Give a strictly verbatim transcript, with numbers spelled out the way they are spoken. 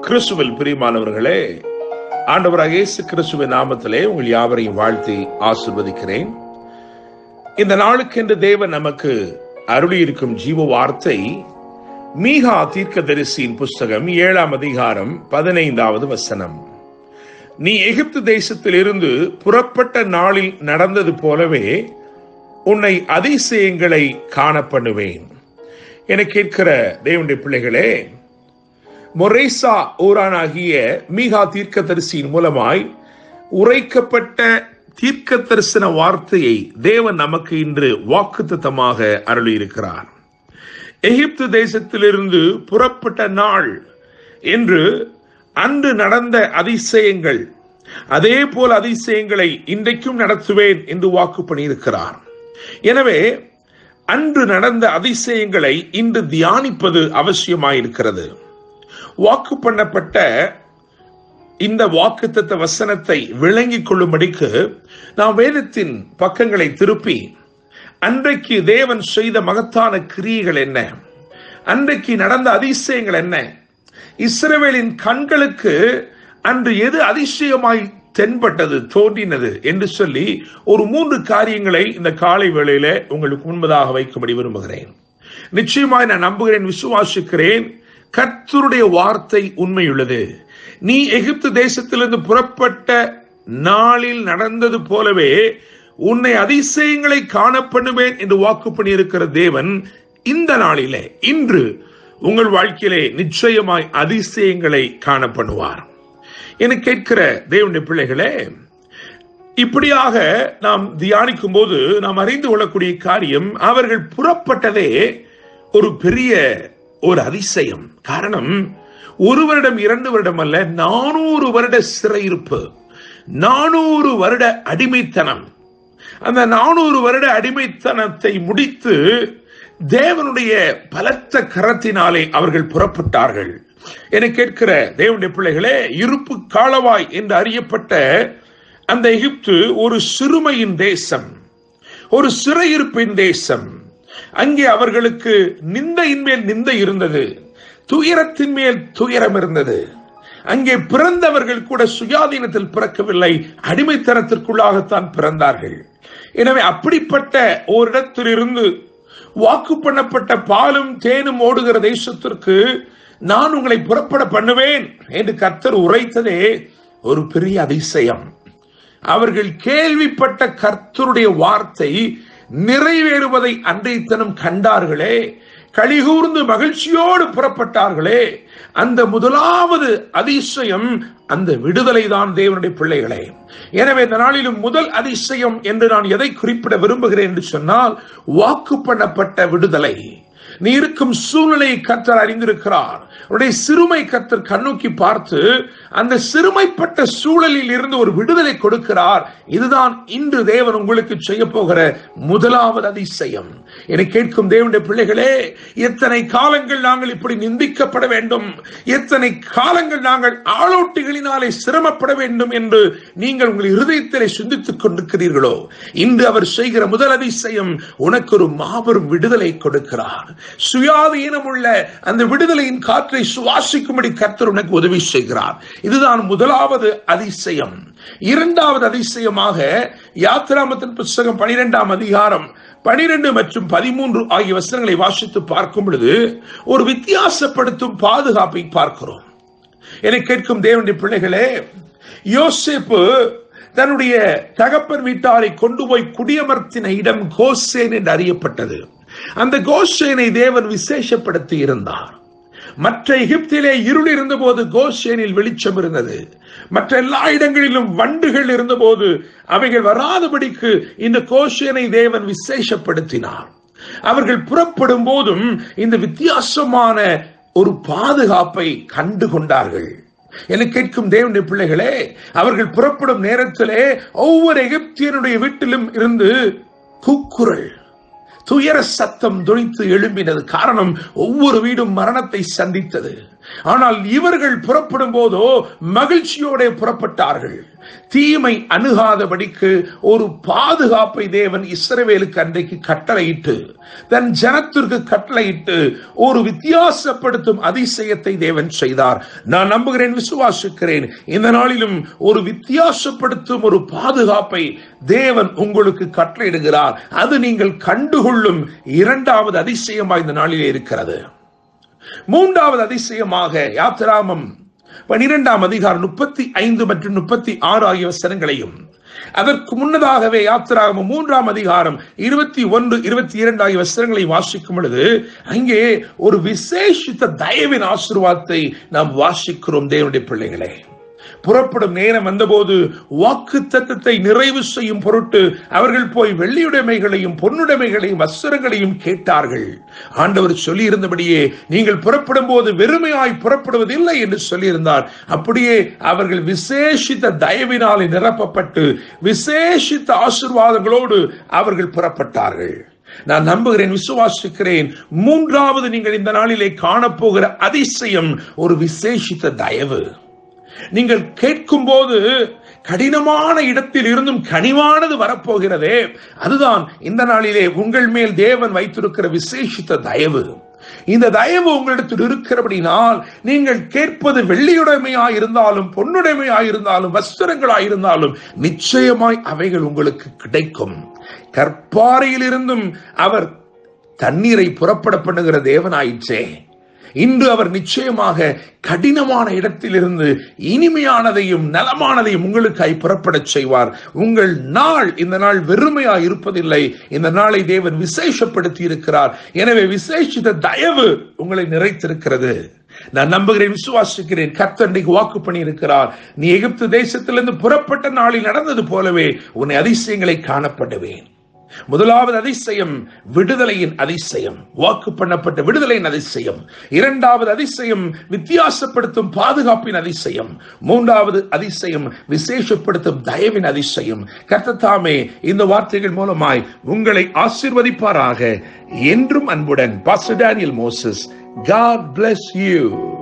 கிறிஸ்துவில் பிரியமானவர்களே, ஆண்டவராகிய இயேசு கிறிஸ்துவின் நாமத்திலே உங்கள் யாவரையும் வாழ்த்தி ஆசீர்வதிக்கிறேன். இந்த நாளுக்கென்று தேவன் நமக்கு அருளியிருக்கும் ஜீவ வார்த்தை மீகா தீர்க்கதரிசியின் புஸ்தகம் ஏழாம் அதிகாரம் பதினைந்தாவது வசனம். நீ எகிப்து தேசத்தில் இருந்து புறப்பட்ட நாளில் நடந்தது போலவே உன்னை அதிசயங்களை காண பண்ணுவேன். என கேட்கிற தேவனுடைய பிள்ளைகளே, மொரேசா ஊரானாகிய மீகா தீர்க்கதரிசியின் மூலமாய் உரைக்கப்பட்ட தீர்க்க தரிசன வார்த்தையை தேவன் நமக்கு இன்று வாக்குத்தத்தமாக அருளியிருக்கிறார். எகிப்து தேசத்திலிருந்து புறப்பட்ட நாள் என்று அன்று நடந்த அதிசயங்கள், அதே போல அதிசயங்களை இன்றைக்கும் நடத்துவேன் என்று வாக்கு பண்ணியிருக்கிறார். எனவே அன்று நடந்த அதிசயங்களை இன்று தியானிப்பது அவசியமாயிருக்கிறது. வாக்கு பண்ணப்பட்ட இந்த வாக்குத்தத்த வசனத்தை விளங்கிக் கொள்ளும்படிக்கு நாம் வேதத்தின் பக்கங்களை திருப்பி அன்றைக்கு தேவன் செய்த மகத்தான கிரியைகள் என்ன, அன்றைக்கு நடந்த அதிசயங்கள் என்ன, இஸ்ரவேலின் கண்களுக்கு அன்று எது அதிசயமாய் தென்பட்டது, தோன்றினது என்று சொல்லி ஒரு மூன்று காரியங்களை இந்த காலை வேளையில உங்களுக்கு முன்பதாக வைக்கும்படி விரும்புகிறேன். நிச்சயமாய் நான் நம்புகிறேன், விசுவாசிக்கிறேன், கர்த்தருடைய வார்த்தை உண்மையுள்ளது. நீ எகிப்து தேசத்திலிருந்து புறப்பட்ட நாளில் நடந்தது போலவே உன்னை அதிசயங்களை காண பண்ணுவேன் என்று வாக்கு பண்ணியிருக்கிற தேவன் இந்த நாளிலே, இன்று உங்கள் வாழ்க்கையிலே நிச்சயமாய் அதிசயங்களை காண பண்ணுவார். என கேட்கிற தேவனுடைய பிள்ளைகளே, இப்படியாக நாம் தியானிக்கும் போது நாம் அறிந்து கொள்ளக்கூடிய காரியம், அவர்கள் புறப்பட்டதே ஒரு பெரிய ஒரு அதிசயம். காரணம், ஒரு வருடம் இரண்டு வருடம் அல்ல, நானூறு வருட சிறையிருப்பு, நானூறு வருட அடிமைத்தனம். அந்த நானூறு வருட அடிமைத்தனத்தை முடித்து தேவனுடைய பலத்த கரத்தினாலே அவர்கள் புறப்பட்டார்கள். என கேட்கிற தேவனுடைய பிள்ளைகளே, இருப்பு காலவாய் என்று அறியப்பட்ட அந்த எகிப்து ஒரு சிறுமையின் தேசம், ஒரு சிறையிருப்பின் தேசம். அங்கே அவர்களுக்கு நிந்தையின் மேல் நிந்தை இருந்தது, துயரத்தின் மேல் துயரம் இருந்தது. அங்கே பிறந்தவர்கள் கூட சுயாதீனத்தில் பிறக்கவில்லை, அடிமைத்தனத்திற்குள்ளாகத்தான் பிறந்தார்கள். எனவே அப்படிப்பட்ட ஓரிடத்திலிருந்து வாக்கு பண்ணப்பட்ட பாலும் தேனும் ஓடுகிற தேசத்திற்கு நான் உங்களை புறப்பட பண்ணுவேன் என்று கர்த்தர் உரைத்ததே ஒரு பெரிய அதிசயம். அவர்கள் கேள்விப்பட்ட கர்த்தருடைய வார்த்தை நிறைவேறுவதை அன்றைய தினம் கண்டார்களே, கலிகூர்ந்து மகிழ்ச்சியோடு புறப்பட்டார்களே. அந்த முதலாவது அதிசயம் அந்த விடுதலை தான் தேவனுடைய பிள்ளைகளே. எனவே இந்த நாளிலும் முதல் அதிசயம் என்று நான் எதை குறிப்பிட விரும்புகிறேன் என்று சொன்னால், வாக்கு பண்ணப்பட்ட விடுதலை. நீ இருக்கும் சூழ்நிலையை கர்த்தர் அறிந்திருக்கிறார். உன்னுடைய சிறுமை கர்த்தர் கண்ணோக்கி பார்த்து அந்த சிறுமைப்பட்ட சூழலில் இருந்து ஒரு விடுதலை கொடுக்கிறார். இதுதான் இன்று தேவன் உங்களுக்கு செய்ய போகிற முதலாவது அதிசயம். என கேட்கும் தேவனுடைய பிள்ளைகளே, எத்தனை காலங்கள் நாங்கள் இப்படி நிந்திக்கப்பட வேண்டும், எத்தனை காலங்கள் நாங்கள் ஆளோட்டிகளினாலே சிரமப்பட வேண்டும் என்று நீங்கள் உங்கள் இருதயத்திலே சிந்தித்துக் கொண்டிருக்கிறீர்களோ, இன்று அவர் செய்கிற முதல் அதிசயம் உனக்கு ஒரு மாபெரும் விடுதலை கொடுக்கிறார். சுயாதீனம் உள்ள அந்த விடுதலையின் காற்றை சுவாசிக்கும்படி கர்த்தர் உனக்கு உதவி செய்கிறார். இதுதான் முதலாவது அதிசயம். இரண்டாவது அதிசயமாக யாத்திராமத்தின் புத்தகம் பனிரெண்டாம் அதிகாரம் பனிரெண்டு மற்றும் பதிமூன்று ஆகிய வசனங்களை வாசித்து பார்க்கும் பொழுது ஒரு வித்தியாசப்படுத்தும் பாதுகாப்பை பார்க்கிறோம். என கேட்கும் தேவனுடைய பிள்ளைகளே, யோசேப்பு தன்னுடைய தகப்பன் வீட்டாரை கொண்டு போய் குடியமர்த்தின இடம் கோசேன் என்று அறியப்பட்டது. அந்த கோசேனை தேவன் விசேஷப்படுத்தி இருந்தார். மற்ற எகிப்திலே இருள் இருந்த போது கோசேனில் வெளிச்சம் இருந்தது. மற்ற எல்லா இடங்களிலும் வண்டுகள் இருந்த போது அவைகள் வராதபடிக்கு இந்த கோசேனை தேவன் விசேஷப்படுத்தினார். அவர்கள் புறப்படும் போதும் இந்த வித்தியாசமான ஒரு பாதுகாப்பை கண்டு கொண்டார்கள். என கேட்கும் தேவனுடைய பிள்ளைகளே, அவர்கள் புறப்படும் நேரத்திலே ஒவ்வொரு எகிப்தியனுடைய வீட்டிலும் இருந்து கூக்குரல், துயர சத்தம் துணித்து எழும்பினது. காரணம், ஒவ்வொரு வீடும் மரணத்தை சந்தித்தது. ஆனால் இவர்கள் புறப்படும் போதோ மகிழ்ச்சியோட புறப்பட்டார்கள். தீமை அணுகாதபடிக்கு ஒரு பாதுகாப்பை தேவன் இஸ்ரவேலுக்கு அன்றைக்கு கட்டளையிட்டு, தன் ஜனத்திற்கு கட்டளையிட்டு ஒரு வித்தியாசப்படுத்தும் அதிசயத்தை தேவன் செய்தார். நான் நம்புகிறேன், விசுவாசிக்கிறேன், இந்த நாளிலும் ஒரு வித்தியாசப்படுத்தும் ஒரு பாதுகாப்பை தேவன் உங்களுக்கு கட்டளையிடுகிறார். அது நீங்கள் கண்டுகொள்ளும் இரண்டாவது அதிசயமாக இந்த நாளிலே இருக்கிறது. மூன்றாவது அதிசயமாக யாத்திராகமம் பனிரெண்டாம் அதிகாரம் முப்பத்தி ஐந்து மற்றும் முப்பத்தி ஆறு ஆகிய வசனங்களையும், அதற்கு முன்னதாகவே யாத்திராகமம் மூன்றாம் அதிகாரம் இருபத்தி ஒன்று இருபத்தி இரண்டு ஆகிய வசனங்களை வாசிக்கும் பொழுது அங்கே ஒரு விசேஷித்த தயவின் ஆசீர்வாதத்தை நாம் வாசிக்கிறோம். தேவனுடைய பிள்ளைகளே, புறப்படும் நேரம் வந்தபோது வாக்கு தத்தத்தை நிறைவு செய்யும் பொருட்டு அவர்கள் போய் வெள்ளியுடைமைகளையும் பொன்னுடைமைகளையும் வஸ்திரங்களையும் கேட்டார்கள். ஆண்டவர் சொல்லி இருந்தபடியே நீங்கள் புறப்படும் போது வெறுமையாய் புறப்படுவதில்லை என்று சொல்லியிருந்தார். அப்படியே அவர்கள் விசேஷித்த தயவினாலே நிரப்பப்பட்டு விசேஷித்த ஆசீர்வாதங்களோடு அவர்கள் புறப்பட்டார்கள். நான் நம்புகிறேன், விசுவாசிக்கிறேன், மூன்றாவது நீங்கள் இந்த நாளிலே காணப்போகிற அதிசயம் ஒரு விசேஷித்த தயவு. நீங்கள் கேட்கும் போது கடினமான இடத்தில் இருந்தும் கனிவானது வரப்போகிறதே, அதுதான் இந்த நாளிலே உங்கள் மேல் தேவன் வைத்திருக்கிற விசேஷித்த தயவு. இந்த தயவு உங்களிடத்தில் இருக்கிறபடினால் நீங்கள் கேட்பது வெள்ளியுடைமையாய் இருந்தாலும் பொன்னுடைமையாய் இருந்தாலும் வஸ்திரங்களாய் இருந்தாலும் நிச்சயமாய் அவைகள் உங்களுக்கு கிடைக்கும். கற்பாறையில் இருந்தும் அவர் தண்ணீரை புறப்பட பண்ணுகிற தேவனாயிற்றே, இன்று அவர் நிச்சயமாக கடினமான இடத்திலிருந்து இனிமையானதையும் நலமானதையும் உங்களுக்காய் புறப்படச் செய்வார். உங்கள் நாள் இந்த நாள் வெறுமையாய் இருப்பதில்லை. இந்த நாளை தேவன் விசேஷப்படுத்தி இருக்கிறார். எனவே விசேஷித்த தயவு உங்களை நிறைத்திருக்கிறது. நான் நம்புகிறேன், விசுவாசிக்கிறேன், கர்த்தர் வாக்கு பண்ணி இருக்கிறார். நீ எகிப்து தேசத்திலிருந்து புறப்பட்ட நாளில் நடந்தது போலவே உன்னை அதிசயங்களை காணப்படுவேன். முதலாவது அதிசயம் விடுதலையின் அதிசயம், வாக்கு பண்ணப்பட்ட விடுதலையின் அதிசயம். இரண்டாவது அதிசயம் வித்தியாசப்படுத்தும் பாதுகாப்பின் அதிசயம். மூன்றாவது அதிசயம் விசேஷப்படுத்தும் தயவின் அதிசயம். கர்த்தர் தாமே இந்த வார்த்தைகள் மூலமாய் உங்களை ஆசீர்வதிப்பாராக. என்றும் அன்புடன் pastor Daniel Moses. God bless you.